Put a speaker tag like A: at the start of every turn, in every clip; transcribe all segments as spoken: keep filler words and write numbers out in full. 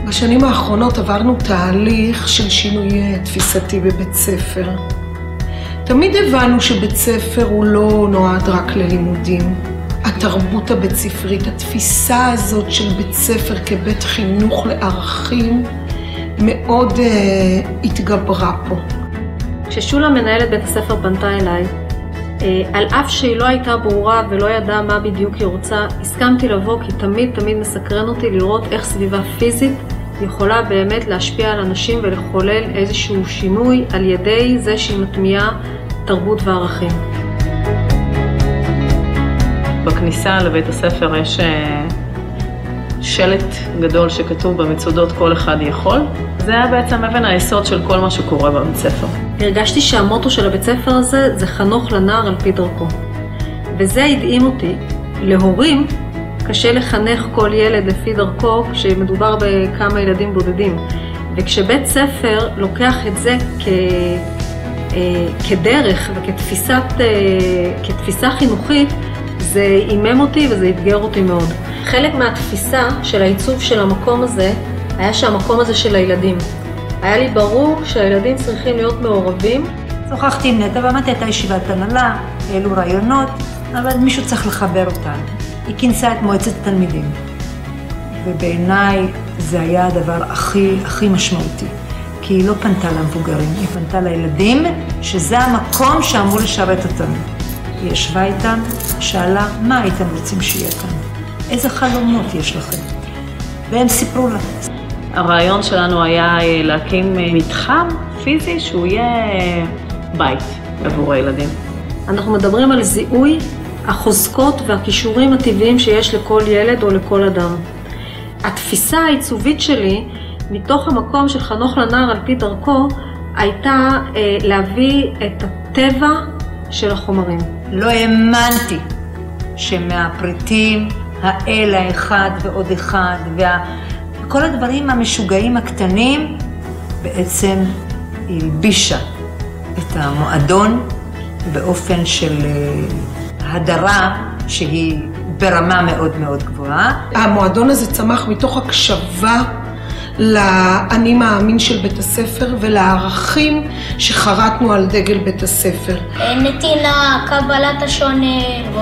A: בשנים האחרונות עברנו תהליך של שינוי תפיסתי בבית ספר. תמיד הבנו שבית ספר הוא לא נועד רק ללימודים. התרבות הבית ספרית, התפיסה הזאת של בית ספר כבית חינוך לערכים, מאוד uh, התגברה פה.
B: כששולה מנהלת בית הספר פנתה אליי, על אף שהיא לא הייתה ברורה ולא ידעה מה בדיוק היא רוצה, הסכמתי לבוא כי תמיד תמיד מסקרן אותי לראות איך סביבה פיזית יכולה באמת להשפיע על אנשים ולחולל איזשהו שינוי על ידי זה שהיא מטמיעה תרבות וערכים.
C: בכניסה לבית הספר יש שלט גדול שכתוב במצודות כל אחד יכול. זה היה בעצם אבן היסוד של כל מה שקורה בבית ספר.
B: הרגשתי שהמוטו של הבית ספר הזה זה חנוך לנער על פי דרכו. וזה הדהים אותי. להורים קשה לחנך כל ילד לפי דרכו כשמדובר בכמה ילדים בודדים. וכשבית ספר לוקח את זה כ... כדרך וכתפיסת, כתפיסה חינוכית, זה אימם אותי וזה התגר אותי מאוד. חלק מהתפיסה של העיצוב של המקום הזה היה שהמקום הזה של הילדים. היה לי ברור שהילדים צריכים להיות מעורבים.
D: שוחחתי עם נטע ואמרתי, הייתה ישיבת הנהלה, העלו רעיונות, אבל מישהו צריך לחבר אותנו. היא כינסה את מועצת התלמידים. ובעיניי זה היה הדבר הכי, הכי משמעותי. כי היא לא פנתה למבוגרים, היא פנתה לילדים, שזה המקום שאמור לשרת אותם. היא ישבה איתם, שאלה, מה הייתם רוצים שיהיה כאן? איזה חלומות יש לכם? והם סיפרו לה.
C: הרעיון שלנו היה להקים מתחם פיזי שהוא יהיה בית עבור הילדים.
B: אנחנו מדברים על זיהוי החוזקות והכישורים הטבעיים שיש לכל ילד או לכל אדם. התפיסה העיצובית שלי, מתוך המקום של חנוך לנער על פי דרכו, הייתה אה, להביא את הטבע של החומרים.
D: לא האמנתי שמהפריטים האלה אחד ועוד אחד, וכל הדברים המשוגעים הקטנים, בעצם היא הלבישה את המועדון באופן של הדרה שהיא ברמה מאוד מאוד גבוהה.
A: המועדון הזה צמח מתוך הקשבה לאני מאמין של בית הספר ולערכים שחרטנו על דגל בית הספר.
E: נתינה, קבלת השונה,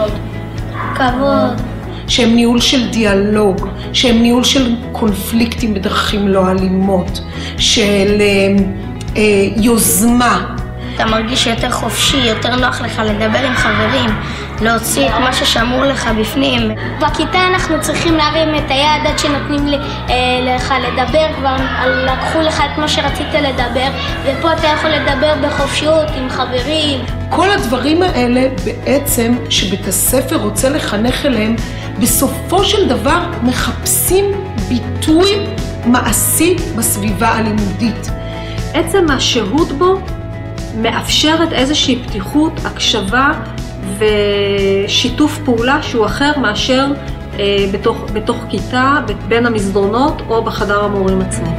E: כבוד.
A: שהם ניהול של דיאלוג, שהם ניהול של קונפליקטים בדרכים לא אלימות, של אה, יוזמה.
E: אתה מרגיש יותר חופשי, יותר נוח לך לדבר עם חברים, להוציא את מה ששמור לך בפנים. בכיתה אנחנו צריכים להרים את היד עד שנותנים לי, אה, לך לדבר, כבר לקחו לך את מה שרצית לדבר, ופה אתה יכול לדבר בחופשיות עם חברים.
A: כל הדברים האלה בעצם שבית הספר רוצה לחנך אליהם, בסופו של דבר מחפשים ביטוי מעשי בסביבה הלימודית.
B: עצם השהות בו מאפשרת איזושהי פתיחות, הקשבה ושיתוף פעולה שהוא אחר מאשר אה, בתוך, בתוך כיתה, בין המסדרונות או בחדר המורים עצמו.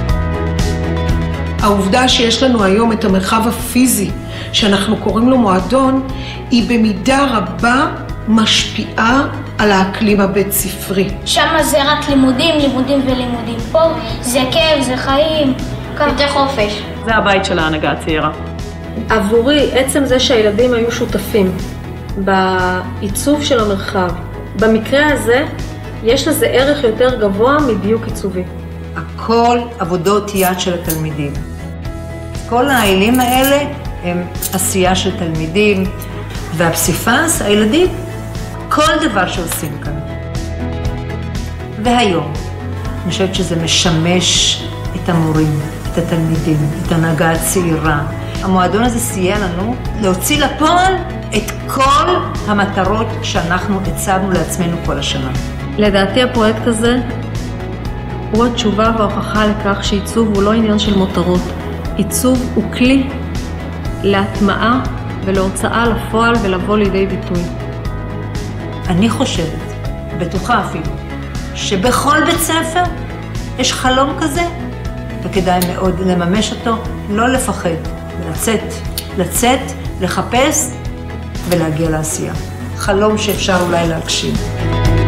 A: העובדה שיש לנו היום את המרחב הפיזי שאנחנו קוראים לו מועדון, היא במידה רבה משפיעה על האקלים הבית ספרי.
E: שם זה רק לימודים, לימודים ולימודים. פה זה כיף, זה חיים, יותר חופש.
C: זה הבית של ההנהגה הצעירה.
B: עבורי, עצם זה שהילדים היו שותפים בעיצוב של המרחב, במקרה הזה יש לזה ערך יותר גבוה מדיוק עיצובי.
D: הכל עבודות יד של התלמידים. כל העילים האלה הם עשייה של תלמידים, והפסיפס, הילדים, כל דבר שעושים כאן. והיום, אני חושבת שזה משמש את המורים, את התלמידים, את ההנהגה הצעירה. המועדון הזה סייע לנו להוציא לפועל את כל המטרות שאנחנו הצבנו לעצמנו כל השנה.
B: לדעתי הפרויקט הזה הוא התשובה וההוכחה לכך שעיצוב הוא לא עניין של מותרות. עיצוב הוא כלי להטמעה ולהוצאה לפועל ולבוא לידי ביטוי.
D: אני חושבת, בטוחה אפילו, שבכל בית ספר יש חלום כזה, וכדאי מאוד לממש אותו, לא לפחד, לצאת, לצאת, לחפש ולהגיע לעשייה. חלום שאפשר אולי להגשים.